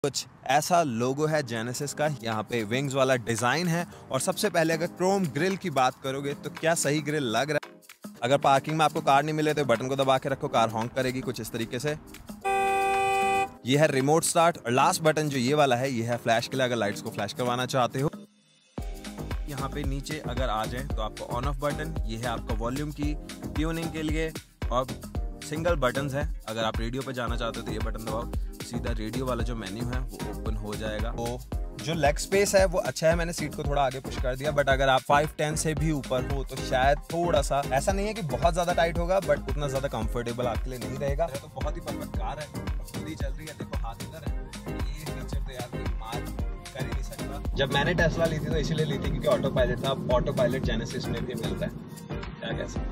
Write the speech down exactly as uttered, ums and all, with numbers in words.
कुछ ऐसा लोगो है जेनेसिस का। यहाँ पे विंग्स वाला डिजाइन है और सबसे पहले अगर क्रोम ग्रिल की बात करोगे तो क्या सही ग्रिल लग रहा है। अगर पार्किंग में आपको कार नहीं मिले तो बटन को दबा के रखो, कार हॉन्क करेगी कुछ इस तरीके से। ये है रिमोट स्टार्ट और लास्ट बटन जो ये वाला है ये है फ्लैश के लिए, अगर लाइट्स को फ्लैश करवाना चाहते हो। यहाँ पे नीचे अगर आ जाए तो आपको ऑन ऑफ बटन, ये है आपका वॉल्यूम की ट्यूनिंग के लिए और सिंगल बटन्स है। अगर आप रेडियो पे जाना चाहते हो तो ये बटन दबाओ, सीधा रेडियो वाला जो मेन्यू है वो ओपन हो जाएगा। तो जो लेग स्पेस है वो अच्छा है, मैंने सीट को थोड़ा आगे पुश कर दिया, बट अगर आप फाइव टेन से भी ऊपर हो तो शायद थोड़ा सा, ऐसा नहीं है कि बहुत ज्यादा टाइट होगा बट उतना ज्यादा कंफर्टेबल आपके लिए नहीं रहेगा। तो बहुत ही परफेक्ट कार है, खुद ही चल रही है, देखो हाथ इधर है। ये फीचर तो यार कोई मार कर ही नहीं सकता। जब मैंने टेस्ला ली थी तो इसीलिए ली थी क्योंकि ऑटो पायलट था, अब ऑटो पायलट जेनेसिस में भी मिलता है, क्या कह सकते हैं।